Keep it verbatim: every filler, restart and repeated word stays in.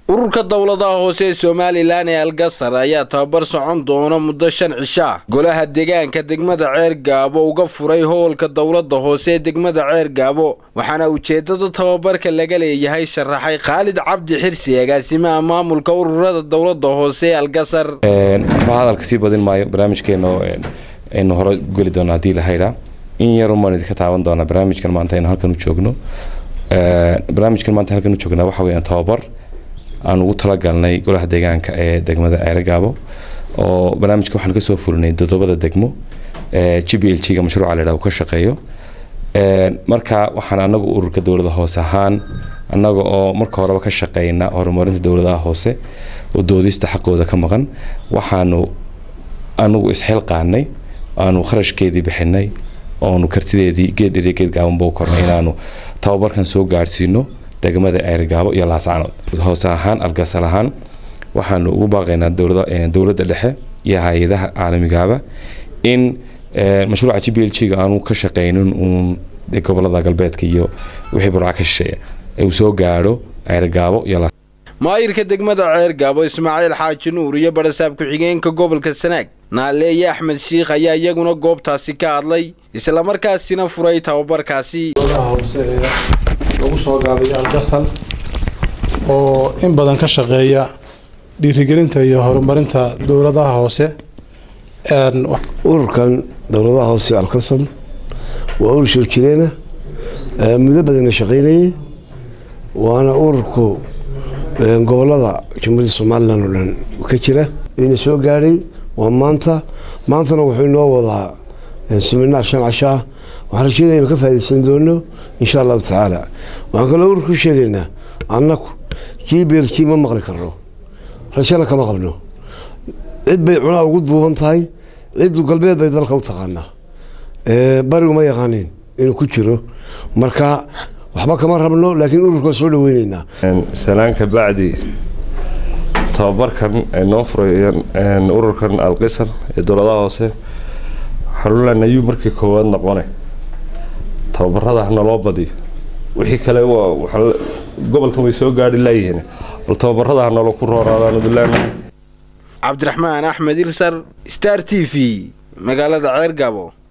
ururka dawladaha hoose Somaliland ee Algasar ayaa tababar socon doona muddo shan cisho ah golaha deegaanka degmada Ceergaabo uga furay hoolka dawladda hoose ee degmada Ceergaabo waxaana ujeedada tababarka laga leeyahay sharaxay Khalid Cabdi Xirsi agaasimaha maamulka ururada dawladda hoose ee Algasar ee hadalka si badin maayo barnaamijkeena in hore gali doona hadii la hayra in yar uma idinka taaban doona barnaamijkan maanta in halkan u joogno ee barnaamijkan maanta halkan u joogna waxa weeyaan tababar aan ugu talagalnay golaha deegaanka ee degmada Ceergaabo oo barnaamijka waxaan ka soo fulinay todobada degmo ee G B L G ga mashruuca la yiraahdo ka shaqeeyo ee marka waxaan anagu ururka dawladda hoose ahaan anaga oo marka horeba ka shaqeeyna horumarinta dawladda hoose oo doodista xaqooda ka maqan waxaanu anagu isxil qaanay aanu kharashkeedii bixinay oo aanu kartideedii geed dhireed gaaban boo kornay inaanu tababarkan soo gaarsiino degmada Ceergaabo iyo Laascaanood hoose ahaan Algasar ahaan waxaanu ugu baaqaynaa dawladda dawladda dhexe iyo hay'adaha caalamiga ah in mashruuca G B L G ga aanu ka shaqeynin uun gobolada galbeedka iyo wixii burca ka shisheeya ay soo gaaro Ceergaabo iyo maayirka degmada Ceergaabo Ismaaciil Xaaji Nuur iyo barasaab ku xigeenka gobolka Sanaag Naaleeye Axmed Sheekh ayaa iyaguna goobtaasi ka hadlay isla markaasina furay tababarkaasi lagu soo gaabiyo Algasar oo in badan ka shaqeeya dhiirigelinta iyo horumarinta dawladaha hoose ee ururkan dawladaha hoose Algasar waa urur soo jireena muddo badan shaqeynayay waana ururku gobolada Jamhuuriyadda Soomaaliland oo dhan ka jira in soo gaaray waa maanta maantana wuxuu noo wadaa seminar shan casha waxaan rajaynayaa ka faa'iideysan doono insha Allah ta'ala waxaan kala ururku sheegaynaa annaku G B L G ma maqli karno rajana kama qabno cid bay cunaa ugu duuban tahay cid galbeed bay dalka u taqaanaa ee barigu ma yaqaaneen inuu ku jiro marka waxba kama rabno laakiin ururka soo dhaweynayna salaanka bacdi tababarkan ee noo furay ururkan Algasar ee dawladaha hoose xarunna ayuu markii koowaad noqonay tababarada naloo badiyo wixii kale waa gobolka way soo gaari laayeen bal tababarada naloo ku rooraadaan duleena Cabdiraxmaan Axmed Ilsar Star T V magaalada Ceergaabo.